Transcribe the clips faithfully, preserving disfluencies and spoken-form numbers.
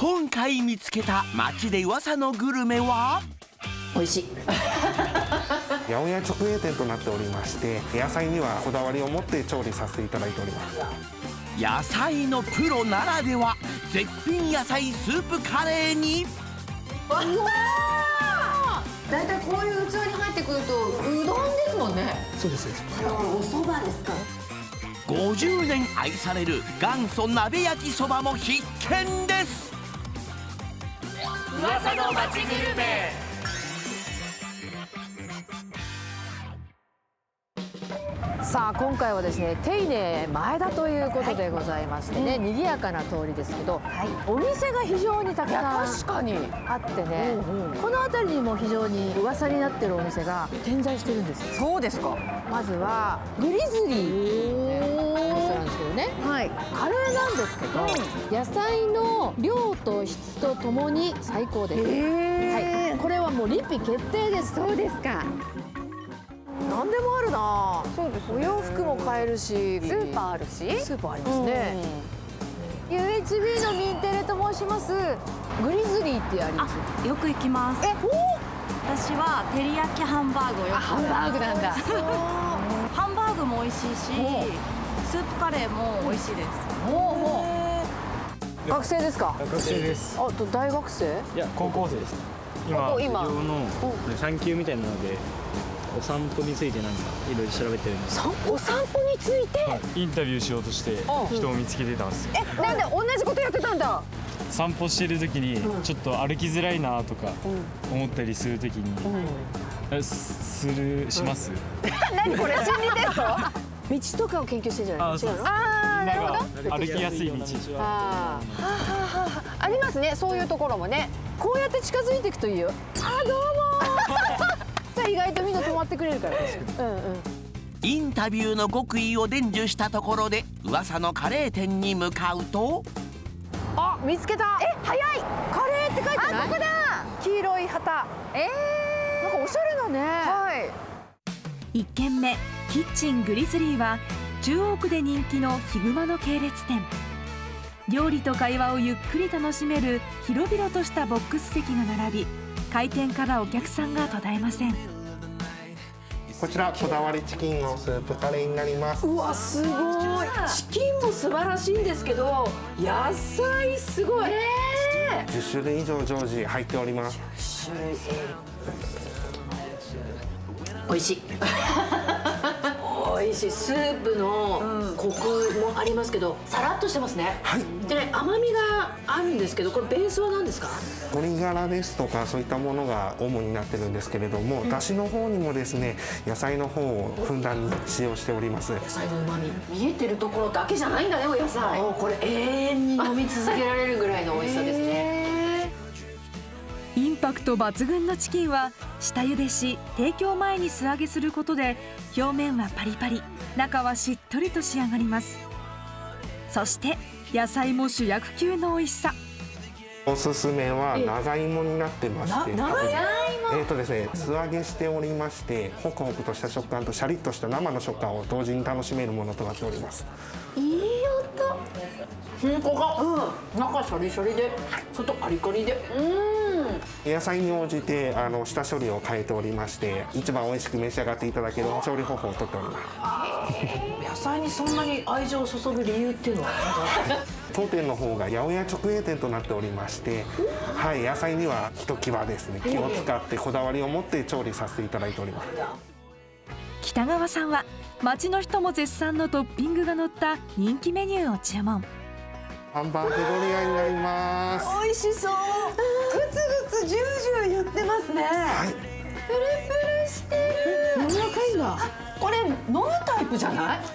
今回見つけた町で噂のグルメは美味しい八百屋直営店となっておりまして、野菜にはこだわりを持って調理させていただいております。 野菜のプロならでは、絶品野菜スープカレーにうわだいたいこういう器に入ってくるとうどんですもんね。 そうです。 これお蕎麦ですか。 ごじゅうねん愛される元祖鍋焼きそばも必見です。 噂の町グルメ。 さあ今回はですね手稲前田ということでございましてね、はい、賑やかな通りですけど、はい、お店が非常にたくさん確かにあってね、うんうん、この辺りにも非常に噂になってるお店が点在してるんです。 そうですか。 まずはグリズリーお店なんですけどね、はい、カレーなんですけど、うん、野菜の量と質とともに最高です。はい、これはもうリピ決定です。そうですか。何でもあるな。そうです、ね、お洋服も買えるし、スーパーあるし、 スーパーありますね。ユーエイチビー のミンテレと申します。グリズリーってあります。 あ、よく行きます。え、お私は照り焼きハンバーグをよく。 ハンバーグなんだ。 ハンバーグも美味しいし、スープカレーも美味しいです。 おお。学生ですか。 学生です。 あと大学生？ いや高校生です。今今授業の産休みたいなので。お散歩についてなんかいろいろ調べてるんです。 お散歩について、 はい、インタビューしようとして人を見つけてたんですよ。 え、なんで同じことやってたんだ。 散歩してる時にちょっと歩きづらいなとか思ったりする時に、うん、するします。 何これ心理テスト？道とかを研究してんじゃない？違うの？ああ、なるほど。 歩きやすい道。 ああ、はははありますね。そういうところもね。こうやって近づいていくといいよ。あ、どうも。意外とみんな止まってくれるから。うんうん。 インタビューの極意を伝授したところで噂のカレー店に向かうと、 あ、見つけた。え、早い。カレーって書いてない？あ、ここだ。黄色い旗。えー、なんかおしゃれだね。はい。 いっけんめ、キッチングリズリーは中央区で人気のヒグマの系列店。料理と会話をゆっくり楽しめる広々としたボックス席が並び、開店からお客さんが途絶えません。 こちらこだわりチキンのスープカレーになります。 うわ、すごい。チキンも素晴らしいんですけど、野菜すごい。えー、じゅっしゅるい以上常時入っております。 じゅっしゅるい。美味しい。美味しい。スープのコクもありますけど、さらっとしてますね。はい。でね、甘みがあるんですけど、これベースは何ですか？ 鶏ガラですとかそういったものが主になってるんですけれども、うん、だしの方にもですね野菜の方をふんだんに使用しております。 野菜の旨味見えてるところだけじゃないんだね。お野菜これ永遠に飲み続けられるぐらいの美味しさですね。 インパクト抜群のチキンは下茹でし提供前に素揚げすることで表面はパリパリ、中はしっとりと仕上がります。そして野菜も主役級の美味しさ。 おすすめは長芋になってまして、 長芋えっとですね素揚げしておりまして、ホクホクとした食感とシャリッとした生の食感を同時に楽しめるものとなっております。 いい音。本当か。うん。中シャリシャリで外カリカリで。うん。 野菜に応じてあの下処理を変えておりまして、一番美味しく召し上がっていただける調理方法をとっております。 野菜にそんなに愛情を注ぐ理由っていうのは当店の方が八百屋直営店となっておりまして、はい、野菜にはひときわですね気を使ってこだわりを持って調理させていただいております。 北川さんは町の人も絶賛のトッピングが乗った人気メニューを注文。 ハンバーグドリアになります。 美味しそう。グツグツジュージュー言ってますね。はい。プルプルしてる。 柔らかいんだ。 これ飲むタイプじゃない？ね、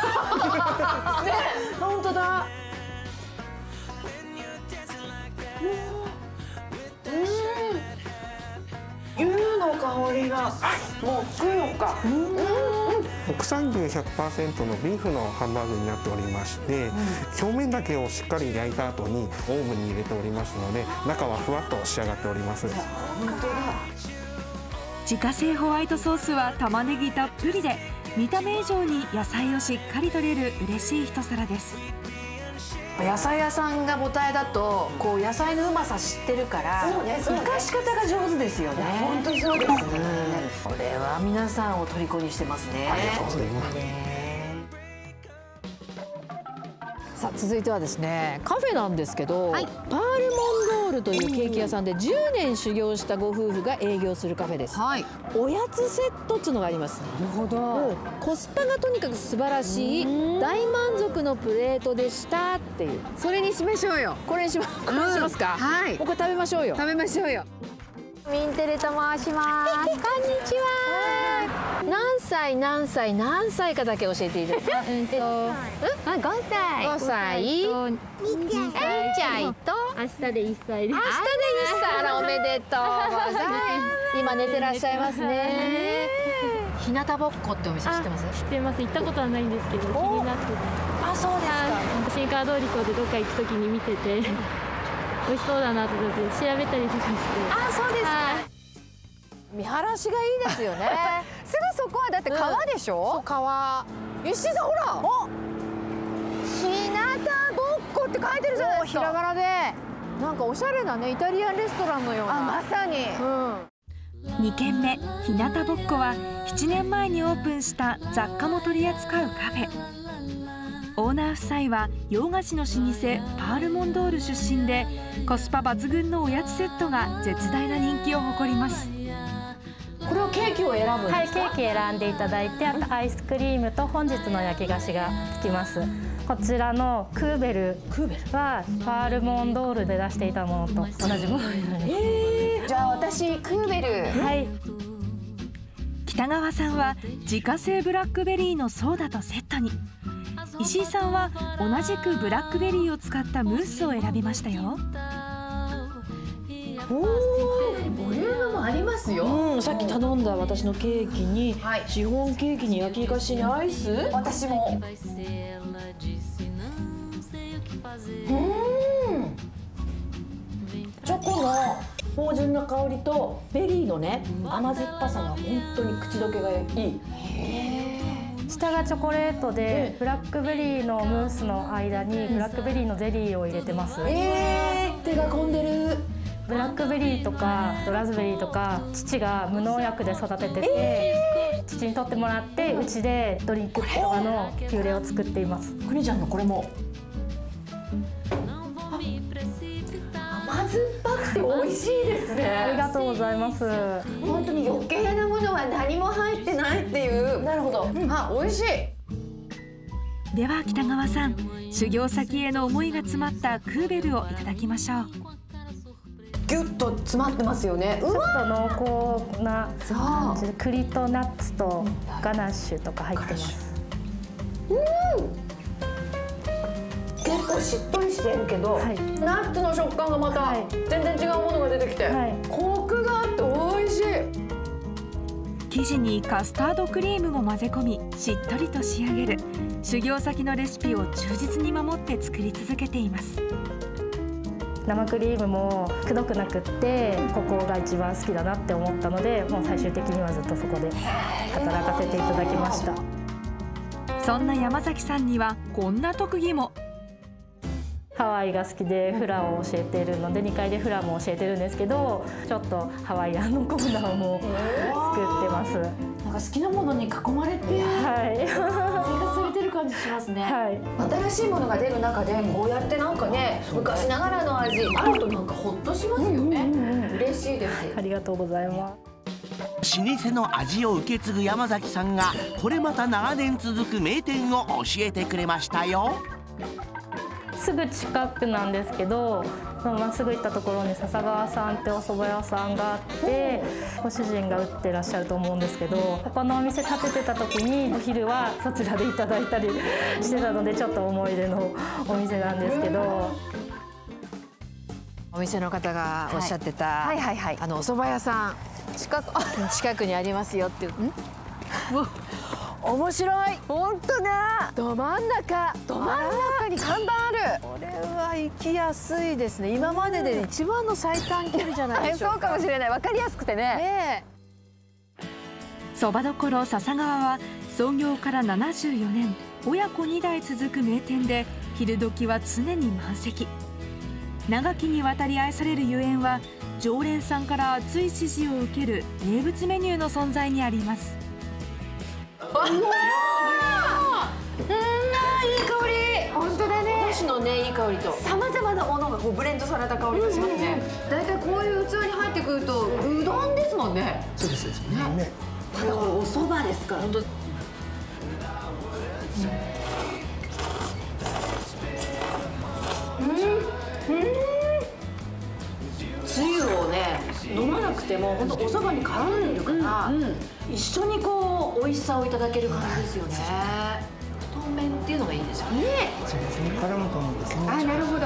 本当だ。 牛の香りがもうふくよか。 国産牛 ひゃくパーセント のビーフのハンバーグになっておりまして、うん、表面だけをしっかり焼いた後にオーブンに入れておりますので、中はふわっと仕上がっております。 本当だ。 自家製ホワイトソースは玉ねぎたっぷりで、見た目以上に野菜をしっかりとれる嬉しい一皿です。 野菜屋さんが母体だとこう野菜のうまさ知ってるから生かし方が上手ですよね。 本当そうですね。 これは皆さんを虜にしてますね。 ありがとうございます。 さあ続いてはですね、カフェなんですけど、はい、パールモンドールというケーキ屋さんでじゅうねん修行したご夫婦が営業するカフェです。はい、おやつセットっていうのがあります。なるほど。コスパがとにかく素晴らしい大満足のプレートでしたっていう。それにしましょうよ。これにしまこれにしますか。うん、はい。もうこれ食べましょうよ。食べましょうよ。ミンテレと申します。こんにちは。何歳何歳何歳かだけ教えていただきます。うんと、うん、あ、ごさい。ごさい。みーちゃんと明日でいっさいです。明日でいっさい。あら、おめでとうございます。今寝てらっしゃいますね。日向ぼっこってお店知ってます？ 知ってます。行ったことはないんですけど、気になってて。 あ、そうですか。 新川通り港でどっか行くときに見てて。美味しそうだなと思って調べたりとかして。 あ、そうですか。見晴らしがいいですよね。 すぐそこはだって川でしょ。 そう、川。石井さん、ほら。お。 日向ぼっこって書いてるじゃないですか。 ひらがなで。なんかおしゃれなね、イタリアンレストランのような。 あ、まさに。 うん。にけんめ日向ぼっこはななねんまえにオープンした雑貨も取り扱うカフェ。オーナー夫妻は洋菓子の老舗パールモンドール出身で、コスパ抜群のおやつセットが絶大な人気を誇ります。 これはケーキを選ぶんですか？ はい、ケーキ選んでいただいて、あとアイスクリームと本日の焼き菓子がつきます。こちらのクーベルはパールモンドールで出していたものと同じものになります。 えー、じゃあ私クーベル。 はい。 北川さんは自家製ブラックベリーのソーダとセットに、石井さんは同じくブラックベリーを使ったムースを選びましたよ。 おお、ボリュームもありますよ。 うん、さっき頼んだ私のケーキに、はい、シフォンケーキに焼き菓子にアイス。 私も。うん。 チョコの芳醇な香りとベリーのね甘酸っぱさが本当に口どけがいい。 下がチョコレートでブラックベリーのムースの間にブラックベリーのゼリーを入れてます。 えー、手が込んでる。 ブラックベリーとかラズベリーとか父が無農薬で育ててて、えー、父に取ってもらってうちでドリンクとかのピューレを作っています。 くにちゃんのこれも甘酸っぱくて美味しいですね。 ありがとうございます。 本当に余計なものは何も入ってないっていう。 なるほど。 うん、あ、美味しい。 では北川さん、修行先への思いが詰まったクーベルをいただきましょう。 ギュッと詰まってますよね。 ちょっと濃厚な感じで栗とナッツとガナッシュとか入ってます。 うん。結構しっとりしてるけど、はい、ナッツの食感がまた全然違うものが出てきて、はい、コクがあって美味しい。 生地にカスタードクリームも混ぜ込み、しっとりと仕上げる修行先のレシピを忠実に守って作り続けています。 生クリームもくどくなくって、ここが一番好きだなって思ったので、もう最終的にはずっとそこで働かせていただきました。 そんな山崎さんにはこんな特技も。 ハワイが好きでフラを教えているのでにかいでフラも教えてるんですけど、ちょっとハワイアンのコーナーも作ってます。 なんか好きなものに囲まれて、はい、生活されてる感じしますね。 はい、 新しいものが出る中でこうやってなんかね、昔ながらの味あるとなんかホッとしますよね。嬉しいです。 ありがとうございます。 老舗の味を受け継ぐ山崎さんがこれまた長年続く名店を教えてくれましたよ。 すぐ近くなんですけど、まっすぐ行ったところに笹川さんってお蕎麦屋さんがあって、ご主人が売ってらっしゃると思うんですけど、ここのお店建ててた時にお昼はそちらでいただいたりしてたので、ちょっと思い出のお店なんですけど。 お店の方がおっしゃってた、はい、はいはいはい、あのお蕎麦屋さん近く近くにありますよっていう。ん面白い。本当だ。ど真ん中。ど真ん中に看板ある。これは行きやすいですね。今までで一番の最短距離じゃないでしょうか。 そうかもしれない。わかりやすくてね。ねえ。そばどころ笹川は創業からななじゅうよねん、親子にだい続く名店で、 昼時は常に満席。長きにわたり愛されるゆえんは、常連さんから熱い支持を受ける名物メニューの存在にあります。 うわー、うん、いい香り。本当だね。お箸のね、いい香りとさまざまなものがこうブレンドされた香りがしますね。だいたいこういう器に入ってくるとうどんですもんね。 そうですね。ね、 ただこれお蕎麦ですから。本当。うん、うん、つゆをね飲まなくても本当お蕎麦に絡んでるから、うんうん、一緒にこう美味しさをいただける感じですよね。太麺っていうのがいいですよね。 そうですね。絡むと思うんですね。 あ、なるほど。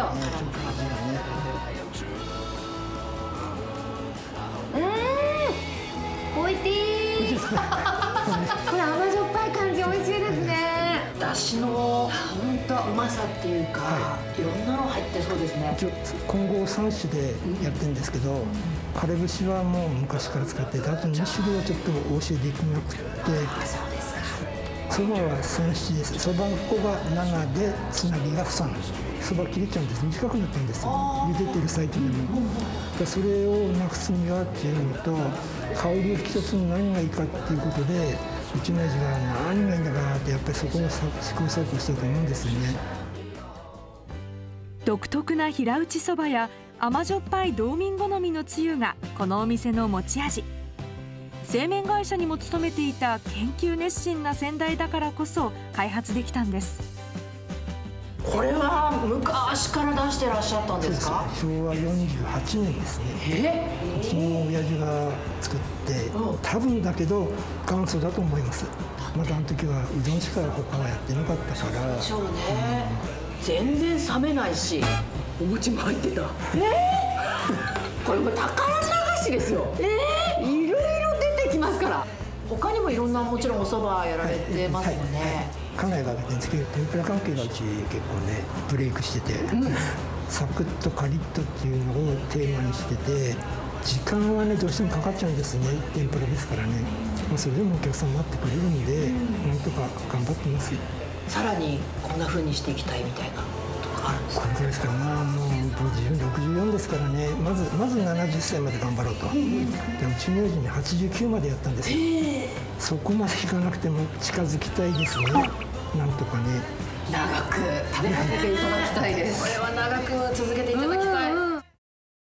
うん、おいしい。これ甘じょっぱい感じ美味しいですね。だしの本当うまさっていうか、はい、いろんなの入ってそうですね。 今後さん種でやってるんですけど、枯れ節はもう昔から使ってて、あとに種類はちょっとお教えできなくて、そばはさん種です。そば粉がななでつなぎがさん。そば切れちゃうんです。短くなってるんですよ。茹でてる最中でも。それをなくすにはっていうのと、香りを引き出すに何がいいかっていうことで、うちの味が何がいいんだかなって、やっぱりそこを試行錯誤してると思うんですよね。 独特な平打ちそばや甘じょっぱい道民好みのつゆがこのお店の持ち味。製麺会社にも勤めていた研究熱心な先代だからこそ開発できたんです。 これは昔から出してらっしゃったんですか？ そうです。しょうわよんじゅうはちねんですね。えー、うちの親父が作って、多分だけど元祖だと思います。まだあの時はうどんしか他はやってなかったから。 そうね、うん、全然冷めないし、お餅も入ってた。えー、これも宝流しですよ。えー、いろいろ出てきますから。他にもいろんなもちろんお蕎麦やられてますもんね。はいはいはい、 家内があるんですけど、天ぷら関係がうち結構ねブレイクしてて、うん、サクッとカリッとっていうのをテーマにしてて、時間はねどうしてもかかっちゃうんですね。天ぷらですからね。それでもお客さん待ってくれるんで、うん、なんとか頑張ってます。 さらにこんな風にしていきたいみたいなことがあるんですか？ これぐらいですから、まあもう自分ろくじゅうよんですからね、まずまずななじゅっさいまで頑張ろうと。うん、でうちの親父にはちじゅうきゅうまでやったんですよ。そこまでいかなくても近づきたいですね。なんとかね。 長く食べさせていただきたいです。これは長く続けていただきたい。